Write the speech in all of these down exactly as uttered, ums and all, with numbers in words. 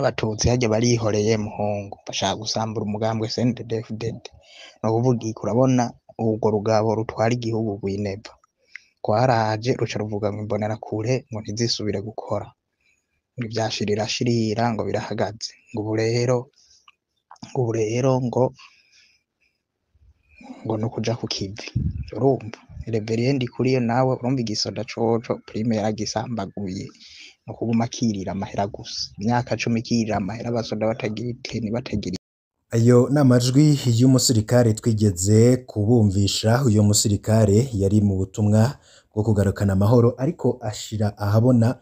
n'abatutsi harya barihoreye muhungu bashaka gusambura umugambwe C N D D F D D no kuvuga iki urabona urwo rugabo rutwara igihugu rw'ineva rwaraje ruca ruvuga ngo imbonerakure ngo ntizisubire gukora ngo ivyashirira shirira ngo birahagaze ngo ubu rero ngo ubu rero ngo ngo nukuja ku kivi urumva reverend kuriyo nawe urumva igisoda coco prime yaragisambaguye no kuguma kirira amahera gusa imyaka cumi kirira amahera abasoda batagira iteni batagira. Ayo n'amajwi y'umusirikare twigeze kubumvisha. Uyo musirikare yari mu butumwa bwo kugarukana amahoro ariko ashira ahabona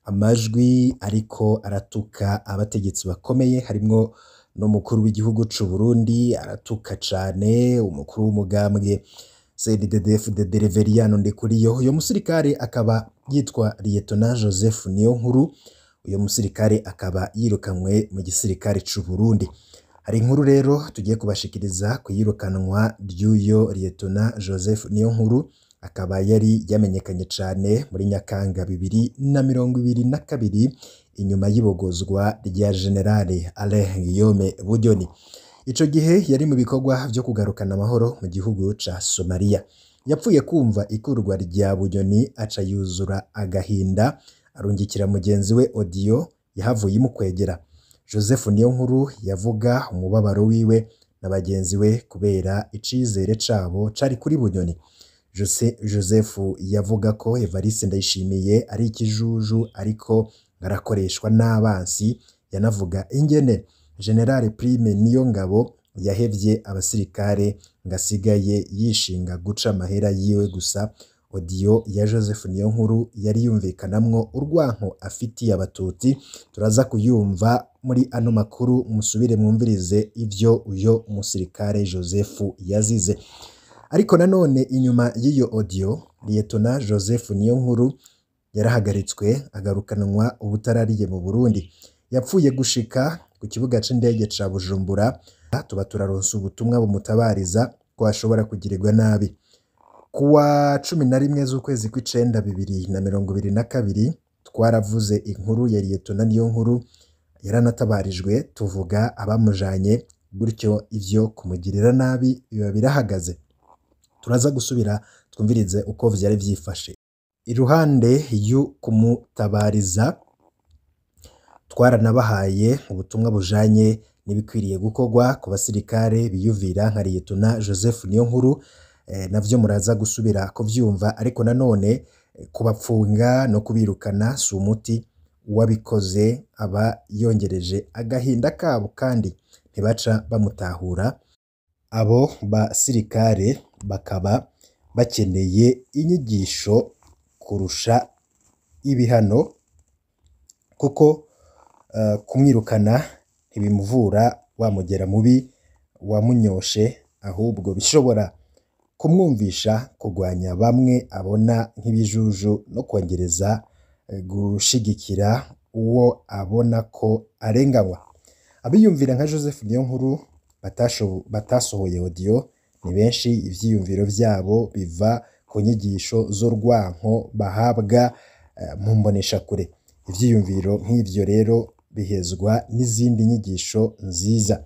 amajwi ariko aratuka abategetsi bakomeye harimwo n'umukuru w'igihugu c'u Burundi, aratuka cane umukuru w'umugambwe C N D D F D D Reveriyano Ndikuriyo. Uyo musirikare akaba yitwa Lieutenant Joseph Niyonkuru. Uyo musirikare akaba yirukanwe mu gisirikare c'u Burundi. Hari inkuru rero tugiye kubashikiriza kuyirukanwa ry'uyo Lieutenant Joseph Niyonkuru, akaba yari yamenyekanye cane muri Nyakanga bibiri na mirongo ibiri na kabiri inyuma y'ibogozwa rya General Alain Guillaume Bunyoni. Ico gihe yari mu bikorwa vyo kugarukana amahoro mu gihugu ca Somalia. Yapfuye kumva ikurwa rya Bunyoni aca yuzura agahinda arungikira mugenzi we audio yahavuye imukwegera. Joseph Niyonkuru yavuga umubabaro wiwe na bagenzi we kubera icizere cabo cari kuri Bunyoni. Jose Joseph yavuga ko Evariste Ndayishimiye ari ikijuju ariko ngarakoreshwa n'abansi. Yanavuga ingene General Prime Niyongabo yahevye abasirikare ngasigaye yishinga guca amahera yiwe gusa. Audio ya Joseph Niyonkuru yari yumvikanamwo urwanko afitiye abatutsi. Turaza kuyumva muri ano makuru, musubire mwumvirize ivyo uyo musirikare Joseph yazize. Ariko nanone inyuma y'iyo audio Lieutenant Joseph Niyonkuru yarahagaritswe agarukanwa ubutarariye mu Burundi. Yapfuye gushika ku kibuga c'indege ca Bujumbura. Tuba turaronsa ubutumwa bumutabariza ko ashobora kugirirwa nabi. Kuwa cumi na rimwe z'ukwezi kw'icenda bibiri na mirongo ibiri na kabiri twaravuze inkuru ya Lieutenant Niyonkuru yaranatabarijwe, tuvuga abamujanye, gutyo ivyo kumugirira nabi biba birahagaze. Turaza gusubira twumvirize uko vyari vyifashe. Iruhande yo kumutabariza twaranabahaye ubutumwa bujanye n'ibikwiriye gukorwa ku basirikare biyuvira nka Lieutenant Joseph Niyonkuru. E, navyo muraza gusubira kuvyumva. Ariko nanone kubapfunga no kubirukana si umuti. Uwabikoze aba yongereje agahinda kabo kandi ntibaca bamutahura. Abo basirikare bakaba bakeneye inyigisho kurusha ibihano, kuko uh, kumwirukana ntibimuvura wamugera mubi wamunyoshe, ahubwo bishobora kumwumvisha kugwanya bamwe abona nk'ibijuju no kongereza gushigikira uwo abona ko arenganywa. Abiyumvira nka Joseph Niyonkuru batasohoye audio ni benshi. Ivyiyumviro vyabo biva ku nyigisho z'urwanko bahabwa uh, mu mbonesha kure. Ivyiyumviro nk'ivyo rero bihezwa n'izindi nyigisho nziza.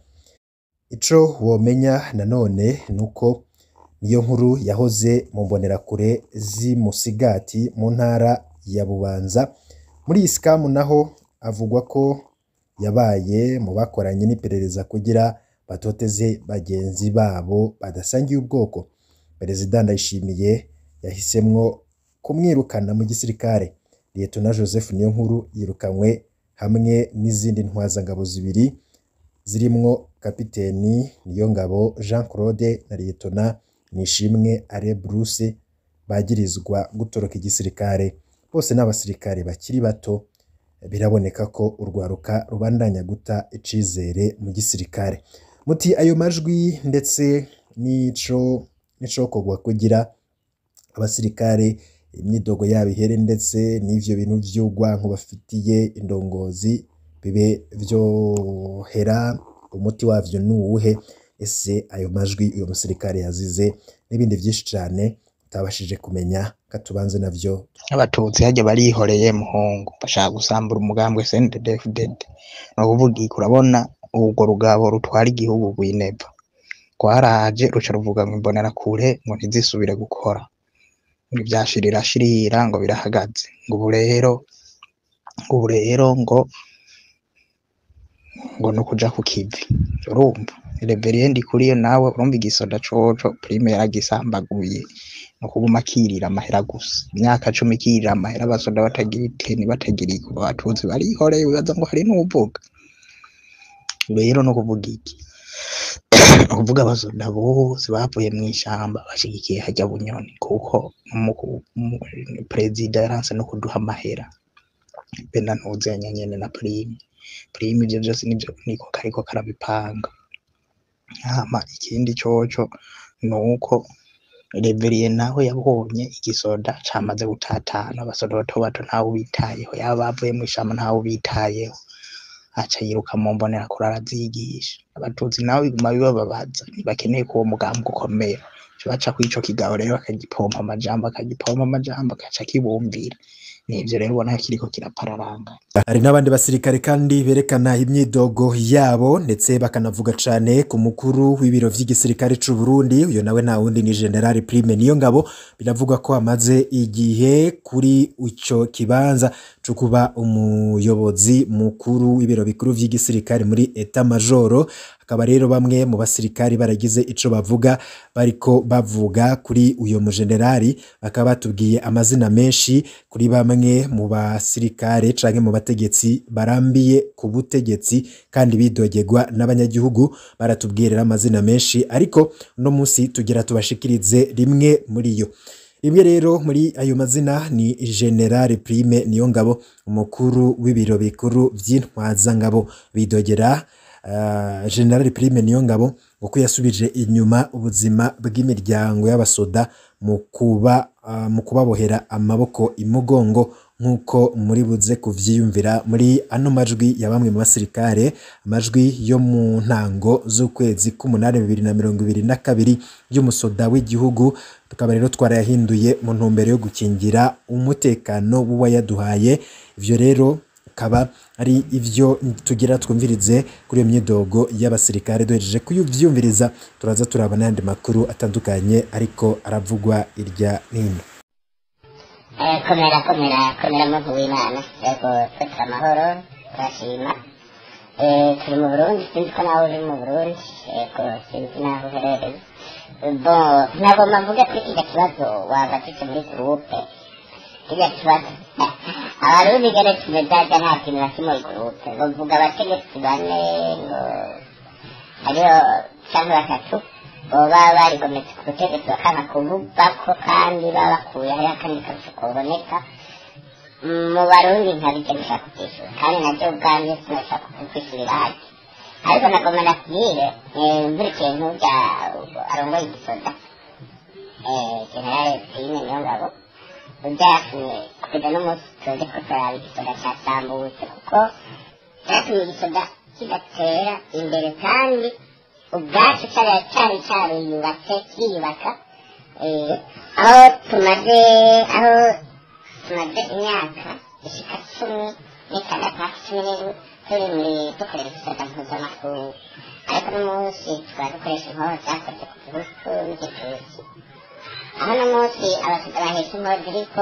Ico womenya nanone nuko Niyonkuru yahoze mu mbonerakure z'Imusigati mu ntara ya Bubanza. Muri Isikamu naho avugwa ko yabaye mu bakoranye n'iperereza kugira batoteze bagenzi babo badasangiye ubwoko. Perezida Ndayishimiye yahisemwo kumwirukana mu gisirikare. Lieutenant Joseph Niyonkuru yirukanwe hamwe n'izindi ntwazangabo zibiri zirimwo Kapiteni Niyongabo Jean Claude na Lieutenant Nishimwe Alain Bruce bagirizwa gutoroka igisirikare. Bose n'abasirikare bakiri bato. Biraboneka ko urwaruka rubandanya guta icizere mu gisirikare. Muti ayo majwi ndetse nico nico kogwa kugira abasirikare imyidogo yabo ihere, ndetse n'ivyo bintu vy'urwanko bafitiye indongozi bibe vyohera. Umuti wavyo nuwuhe? Ese ayo majwi uyo musirikare yazize n'ibindi vyinshi cane utabashije kumenya katubanze navyo. Abatutsi harya barihoreye muhungu bashaka gusambura umugambwe S N D D F D D no kuvuga urabona urwo rugabo rutwara igihugu rw'Ineva kwaraje ruca ruvuga ngo imbonera kure ngo ntizisubire gukora ngo ivyashirira shirira ngo birahagaze ngo ubu rero ubu rero ngo ngo no kuja ku kivi urumva reveriendi kuriyo nawe urumva igisoda coco prime yaragisambaguye no kuguma kirira amahera gusa imyaka cumi kirira amahera abasoda batagira iteni batagira iko Abatutsi barihoreye bibaza ngo hari n'uvuga rero no kuvuga iki kuvuga abasoda bose bavuye mu ishamba bashigikiye hajya Bunyoni kuko perezida yaranse no kuduha amahera benda ntuzenya nyene na prime prime ivyo byose nivyo niko kariko karabipanga hama ikindi coco nuko Reverie naho yabonye igisoda camaze gutatana abasoda bato bato ntawe bitayeho yaba bavuye mu ishamba ntawe bitayeho aca yiruka mu mbonera kurara zigisha Abatutsi nawe biguma bibababaza ntibakeneye ko uwo mugambi ukomera baca kwico kigabo rero akagipompa amajambo akagipompa amajambo akaca kibumbira nivyo rero ubona kiriko kirapararanga. Hari n'abandi basirikare kandi berekana imyidogo yabo ndetse bakanavuga cane ku mukuru w'ibiro vy'igisirikare c'u Burundi uyo nawe nta wundi ni General Prime Niyongabo binavuga ko amaze igihe kuri ico kibanza cyo kuba umuyobozi mukuru w'ibiro bikuru vy'igisirikare muri Etat Major. Akaba rero bamwe mu basirikari baragize ico bavuga bariko bavuga kuri uyo mujenerali bakaba batubwiye amazina menshi kuri bamwe mu basirikare canke mu bategetsi barambiye ku butegetsi kandi bidogegwa n'abanyagihugu baratubwirira amazina menshi ariko no musi tugira tubashikirize rimwe muri yo. Rimwe rero muri ayo mazina ni General Prime Niyongabo umukuru w'ibiro bikuru vy'intwaza ngabo bidogera Uh, General Prime Niyongabo uko yasubije inyuma ubuzima bw'imiryango y'abasoda mu kuba uh, mu kubabohera amaboko imugongo nkuko muri buze kuvyiyumvira muri ano majwi ya bamwe mu basirikare amajwi yo mu ntango z'ukwezi k'umunani bibiri na mirongo ibiri na kabiri y'umusoda w'igihugu tukaba rero twarayahinduye mu ntumbero yo gukingira umutekano w'uwayaduhaye ivyo rero kaba ari ivyo tugira twumvirize kuri iyo myidogo y'abasirikare duhejeje kuyuvyumviriza turaza turabana yandi makuru atandukanye ariko aravugwa irya nino. Eh komera komera komera muntu w'Imana yego twese amahoro turashima eh turi mu Burundi sinzi ko nawe uri mu Burundi yego sinzi naho uherereye bon nagomba mvuga ko iki kibazo wagatse muri groupe Iya kibazo abarundi gane tumezaga nta kintu na kimwe groupe bavuga abategetsi bane ngo ariyo cyangwa batatu boba barigometse ku butegetsi bakana kuvugako kandi babakuye hariya kandi kabisa kuboneka mu barundi ntabijya bishaka kwishyura kandi nabyo ubwanjye sinashaka kukwishyurira haki ariko nagomba nakubwire buri kintu bya arongoye igisoda General Prime Niyongabo byatumye kugeza n'umunsi tuzi ko turaba igisoda cyasambutse kuko byatumye igisoda kidatera imbere kandi ubwacu cyari cyariyubatse kiriyubaka aho tumaze aho tumaze imyaka ishika cumi n'itandatu hafi cumi n'indwi turi muri dukorera igisoda mpuzamakungu ariko n'umunsi tukaba dukoresha inkoho zakoze ku gihugu n'igitusi aho n'umunsi abasoda bahetse inkoho ziriko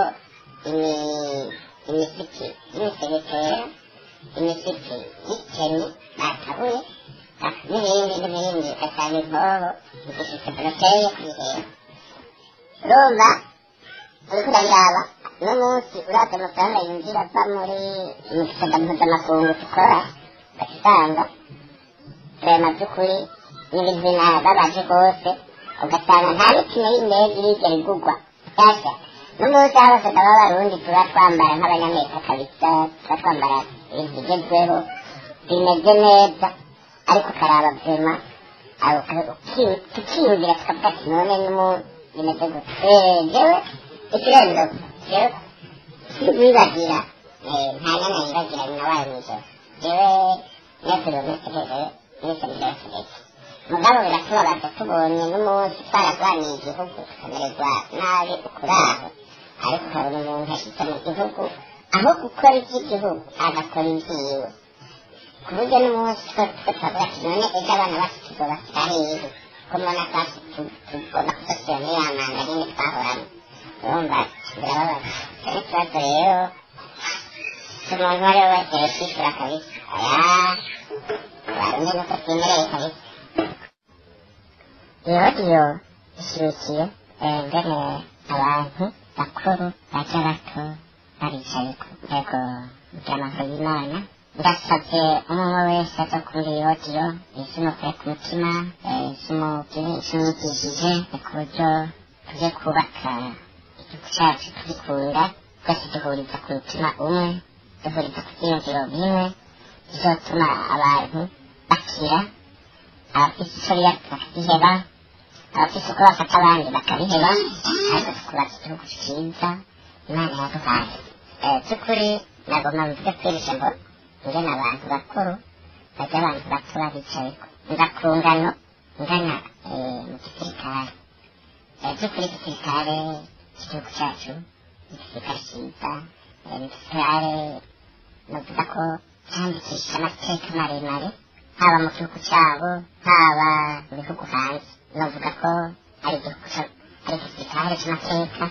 imisiki y'imisegetera imisiki y'ikeni batabuye n'ibindi n'ibindi ugasanga inkoho zigishitse poroteye kwihera urumva uriko urabiraba n'umunsi uravye amafaranga yinjira ava muri mu gisoda mpuzamakungu dukora ugasanga turema vy'ukuri n'ibintu binababaje rwose ugasanga nta n'ikime y'indege irigera igugwa gasha n'umunsi aho abasoda b'abarundi tuba twambara nk'abanyamerika kabisa tuba twambara ibintu bigezweho bimeze neza ariko karaba vyema tukiyumvira tukavuga ati none nimu bimeze gute jewe ikirenzo jewe wibagira nta nyana yibagira nyina wayo mw'ijoro jewe niyo kilometero hejuru niyo kilometero hejuru mugabo biratubabaza tubonye n'umunsi twararwaniye igihugu tukamererwa nabi ukuraho, ariko ukabona umuntu ashitse mu gihugu aho gukora iby'igihugu agakora ibyiwe, ku buryo n'umunsi twese twavuga ati none ejo abana bacu tuzoba turahiye ko mbona twasi tugomba kudasubira muri ya manga nyine twahoramo. urumva birababaza. icyo kibazo rero umuntu uwo ari we wese yishyura kabisa, aya barundi nuko twemereye kabisa. iyo radiyo ishyigikiye ingene abantu bakuru baja bato baricaye ku rwego ry'amahoro y'Imana. ndasabye umwe wese aza kuri iyo radiyo izimukure ku mutima, izimugishije ku buryo tuje kubaka igihugu cyacu tugikunda, twese duhuriza ku mutima umwe, duhuriza ku byiyumviro bimwe bizotuma abantu bakira, abafite isoriya bakabiheba, abafite uko bafata abandi bakabiheba, ariko tukubaka igihugu cyiza Imana yaduhaye. by'ukuri nagomba mvuge kwirisha ngo ngena abantu bakuru bajya abantu bato babicayeko, nza ku ngano ngana mu gisirikare. by'ukuri igisirikare cy'igihugu cyacu igisirikare cyiza, igisirikare navuga ko cyandikisha amateka maremare haba mu gihugu cyabo haba mu bihugu hanze. navuga ko ari igisirikare cy'amateka.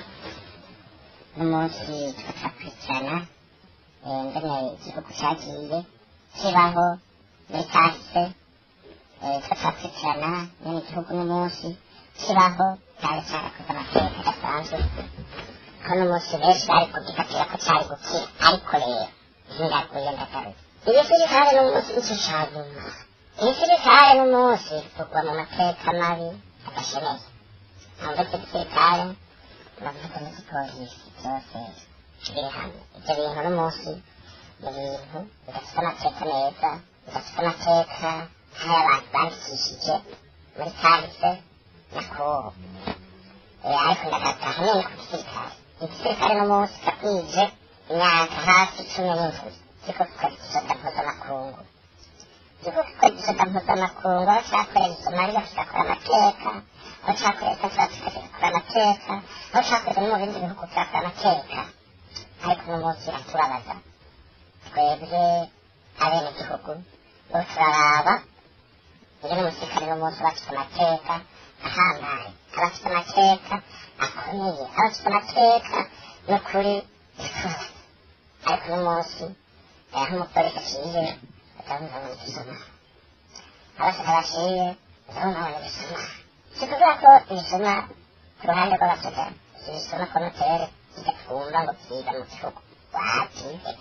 n'umunsi tugakurikirana ingene igihugu cyagiye kibaho muri kahise, tugakurikirana nyine igihugu n'umunsi kibaho cyari cyarakoze amateka adasanzwe, ko n'umunsi benshi bari kugifatira ko cyari gukira. ariko rero ntiraguye ndagaruye igisirikare n'umunsi nicyo cya nyuma. igisirikare n'umunsi tugwa mu mateka mabi adashemeye. ntabwo icyo gisirikare navuga n'igipolisi byose biri hamwe. ibyo bintu n'umunsi ni ibintu bidafite amateka meza, bidafite amateka nk'ay'abantu bandikishije muri kahise nyakubahwa. ariko ndagaruka hanini ku gisirikare. igisirikare n'umunsi kakwije imyaka hafi cumi n'indwi kiko gikora igisata mpuzamakungu. kiko gikora igisata mpuzamakungu aho cyakorera Somaliya kigakora amateka, aho cyakorera Tanzania kigakora amateka, aho cyakorera no mu bindi bihugu kigakora amateka. ariko n'umunsi aturabaza twebwe abenegihugu bo turaraba ingene umusirikare n'umunsi bafite amateka ahambaye, abafite amateka akomeye, abafite amateka n'ukuri bitubabaza. ariko n'umunsi aho umupolisi aciye bagahunda ngo nibisoma, abasaka baciye bagahunda ngo nibisoma. si kuvuga ko ibisoma ku ruhande rw'abasoda ibisoma konotere bidatwumva ngo byiga mu gihugu wabyize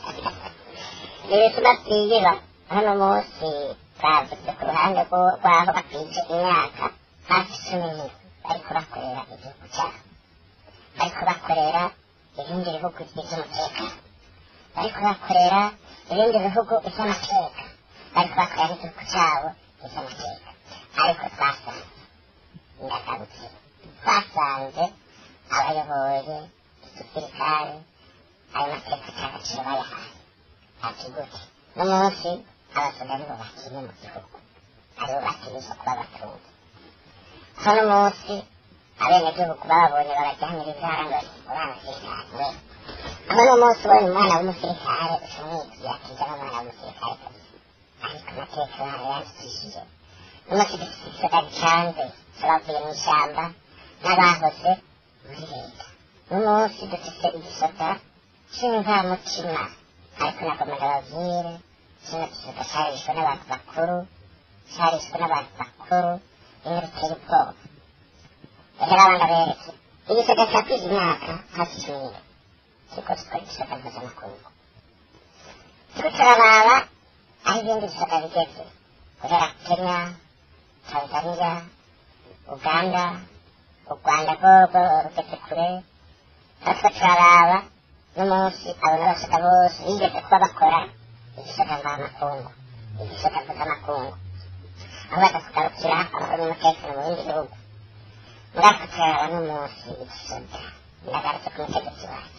ibisoma byigira. hano munsi bavuze ku ruhande rw'aho bakwije imyaka hafi cumi n'indwi bariko bakorera igihugu cyabo, bariko bakorera ibindi bihugu by'umutekano, bariko bakorera ibindi bihugu iby'amateka, bariko bakorera n'igihugu cyabo iby'amateka. ariko twasanze ndagarutse twasanze abayoboye igisirikare ayo mateka cy'agaciro bayahaye. ati gute n'umunsi abasoda nibo bakinye mu gihugu, aribo bakinisha kuba batunze. hano munsi abenegihugu babonye barajyanira ibyara ngo uriya musirikare we. aho n'umunsi ubonye umwana w'umusirikare usumwigiye akiza n'umwana w'umusirikare kabisa. ariko amateka yayo yandikishije n'umunsi dufite igisata gicanze cy'abavuye mu ishyamba n'abahoze muri leta. n'umunsi dufite igisata cy'imvamutima. ariko nagombaga babwire kino gisata cyarishwe n'abantu bakuru, cyarishwe n'abantu bakuru bimwe biteye ubwoba. rero abana bereke igisata cyakwiza imyaka hafi cumi kiko gikora igisata mpuzamakungu. turiko turaraba aho ibindi bisata bigeze guhera Kenya, Tanzania, Uganda, u Rwanda rwogo rugeze kure. natwe turaraba n'umunsi abo n'abasata bose bigeze kuba bakora igisata mvamakungu, igisata mpuzamakungu, aho badakugarukira amahoro n'umutekano mu bindi bihugu. natwe turaraba n'umunsi igisata ndagarutse ku mutegetsi wacu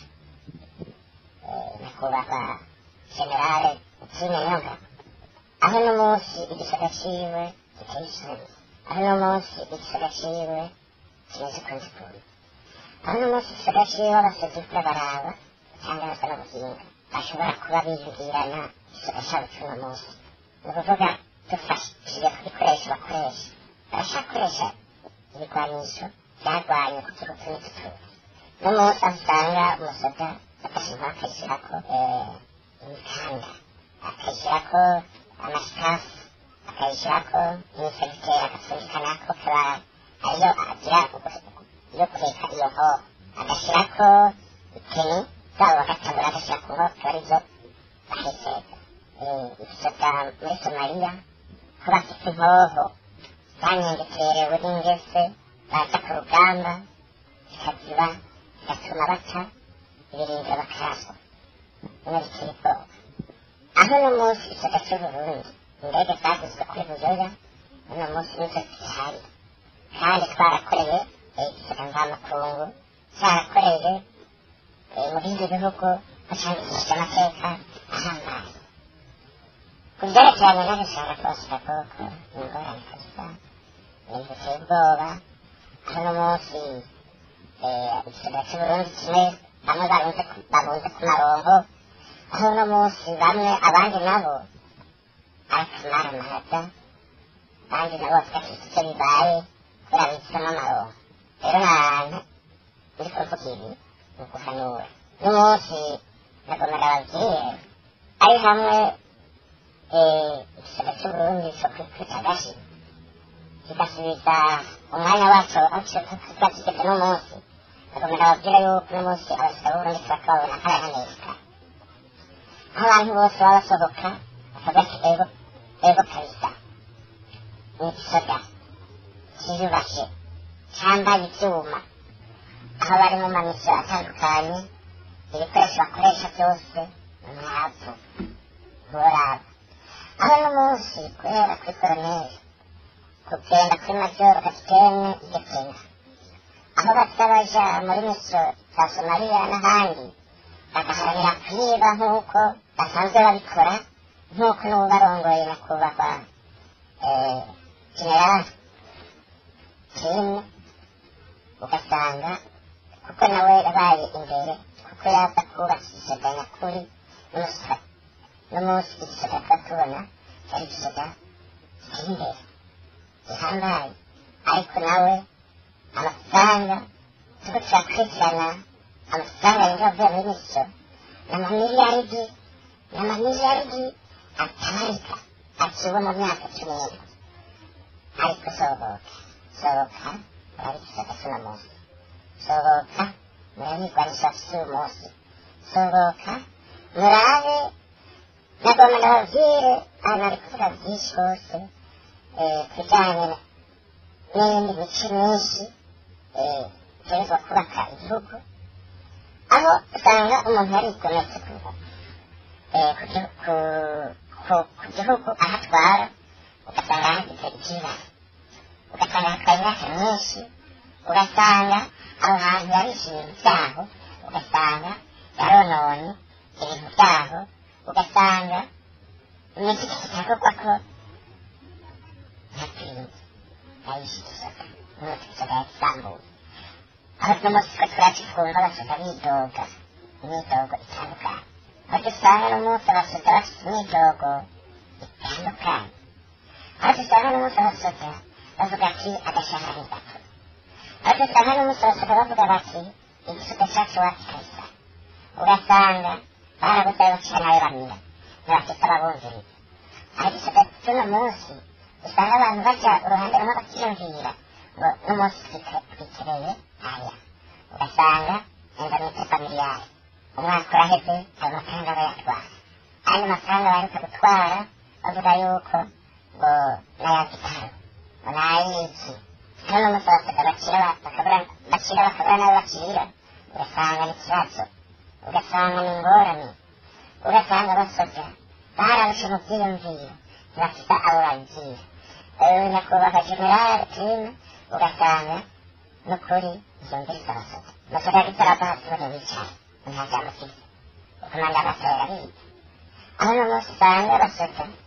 nyakubahwa generale Etienne Nyongabo, aho n'umunsi igisata ciwe giteye isoni aho uno munsi igisagara ciwe kimeze ukundi kuntu aho uno munsi igisagara ciwe abasozi uriko baraba cyangwa basa n'ubuhinga bashobora kuba biyumvirana igisagara cabo c'uno munsi ni ukuvuga dufashije ku bikoresho bakoresha barashakoresha ibigwanisho byarwanye ku gihugu n'ututuzi n'umunsi aho usanga umusoda afashe inkoho akayishyirako imikanda akayishyirako amasikafu akayishyirako imisegiteri agapfundikanako kaba ariyo agira yo kureka iyo nkoho agashyirako iteni zabo bagatabura agashyira ku nkoho akaba arizo bahesega igisoda muri somaliya ko bafite inkoho zanyengeterewe n'ingese baza ku rugamba zikaziba zigatuma baca ibirindiro bakaraswa bimwe bikiri ubwoba aho uno munsi igisoda cy'uburundi indege zaguzwe kuri buyoya uno munsi nizo zihari kandi twarakoreye igisoda mvamakungu cyarakoreye mu bindi bihugu bacandikishije amateka ahambaye ku byerekeranye n'agashahara kose gakoko ni ingorane kabisa ibintu biteye ubwoba aho uno munsi igisoda cy'uburundi kimwe bamwe barunze ku marongo aho uno munsi bamwe abandi nabo arakamara amahata abandi nabo bafite icyo bibaye kubera bitsemo amarongo rero n'ahantu muri kuvuga ibi ni uguhanura n'umunsi nagomera ababyeyi ari hamwe igisoda cy'uburundi cyo kwita gashi kigasubiza umwanya wacu aho kigeze n'umunsi nagomera ababwira yuko uno munsi abasaba b'uburundi bakababona nk'abahanezwa aho abantu bose baba basohoka bakavuga ati ego ego kabisa ni igisoda kiyubashye cyambaye ibyuma aho bari mu mamisiyo atandukanye ibikoresho bakoresha byose umwavu nturaba aho uno munsi guhera kuri koroneri kugenda kuri majoro kapitene igepena aho baza baja muri misiyo za somaliya n'ahandi bagaharanira kwiba nk'uko basanzwe babikora nk'uko n'ubu barongoye nyakubahwa generali kimwe ugasanga kuko nawe yabaye imbere kuko yaza kubaka igisoda nyakuri n'umusaka n'umunsi igisoda tuba tubona cyari igisoda kiri imbere gihambaye ariko nawe amafaranga tuko turakurikirana amafaranga yinjira avuye muri misiyo n'amamiliyaridi n'amamiliyaridi atabarika akiwe mu myaka cumi n'indwi ariko sohoka sohoka murabe igisoda cy'uno munsi sohoka murabe igwanisha cy'uyu munsi sohoka murabe nagomba nababwire ahantu hari kuvuga byinshi hose ku bijyanye n'iyindi mico myinshi iterwa kubaka igihugu aho usanga umuntu yarigometse ku gihugu aho atwara ugasanga hagize ikibazo ugasanga hatwaye imyaka myinshi ugasanga aho hantu yarishimye ibyaho ugasanga yarononye ibintu byaho ugasanga imiti kitakorwa ko ntatinze yayishikizaga n'umuntu igisoda yagisambuye aho uno munsi twe turakifunga abasoda bidoga imyidogo itandukanye aho dusanga n'umunsi abasoda bafite imyidogo itandukanye aho dusanga n'umunsi abasoda bavuga ati agashahara ni gato aho dusanga n'umunsi abasoda bavuga bati igisoda cyacu wacu kabisa ugasanga barabuze ayo bacira n'ayo bamira ntibafite ababumviriza aho igisoda cy'uno munsi usanga abantu bajya uruhande rumwe bakiyumvira ngo n'umunsi twikereye aya ugasanga enda mwitepa miliyari umwaka uraheze ayo mafaranga bayatwara andi mafaranga baheruka gutwara bavuga yuko ngo n'ayagitaro ngo n'ay'iki hano n'umunsi abasoda bakira bakabura n'abo bakirira ugasanga ni ikibazo ugasanga ni ingorane ugasanga abasoda bararushe mu byiyumviro ntibafite abo babigira nyakubahwa generali prime ugasanga n'ukuri zumviriza abasoda abasoda yagitaraba hasi bane bicaye nta jambo afite ukomanda amatora ariga aho uno munsi usanga abasoda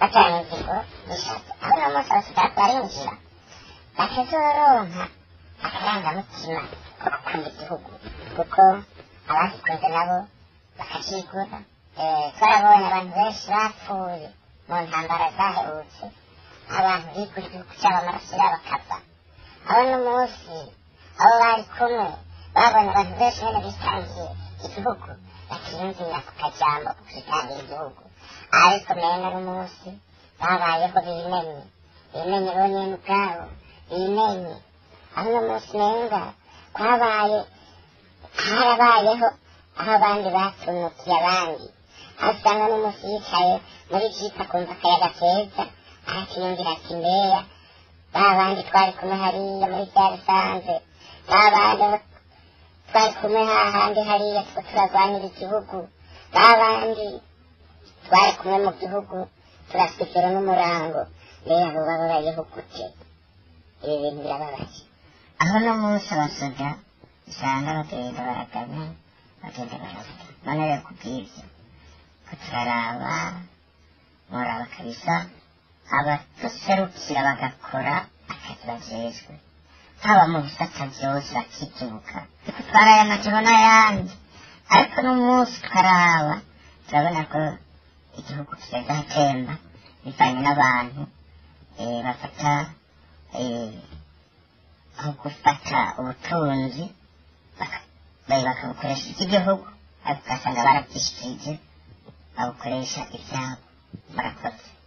bajyanye inzigo bishatse aho uno munsi abasirikare barinjira batazoronka akarangamutima ko gukunda igihugu kuko abagikunze nabo bakakigura. Twarabonye abantu benshi bapfuye mu ntambara zaherutse, abantu bigura igihugu cyabo amaraso yabo akava. aho n'umunsi abo bari kumwe babona abantu benshi nyine bitangiye igihugu bakiyumvira ku kajambo ko kwitangira igihugu, ariko mena n'umunsi babayeho bimenye bimenye bonyene ubwabo bimenye. aho n'umunsi menga kwabaye harabayeho aho abandi batunukiye abandi, aho usanga n'umunsi yicaye muri jipa kumva akayaga keza arakiyumvira ati mbeya ba bandi twari kumwe hariya muri bya bisanze, ba bandi twari kumwe hahandi hariya two turarwanira igihugu, ba bandi twari kumwe mu gihugu turasukira n'umurango, mbeya abo babayeho gute? ibi bintu birababaje. aho n'umunsi abasoda usanga bagenda baragana bagenda baragana none rero kubw'ibyo ko turaraba muraba kabisa abatuserukira bagakora akazi bajejwe, haba mu bisata byose bakibyuka twaraye amajoro n'ayandi, ariko n'umunsi tukaraba turabona ko igihugu kigenda hatemba bivanye n'abantu bafata aho gufata ubutunzi bakabukoresha iby'igihugu, ariko ugasanga barabyishikirije babukoresha ibyabo. Murakoze.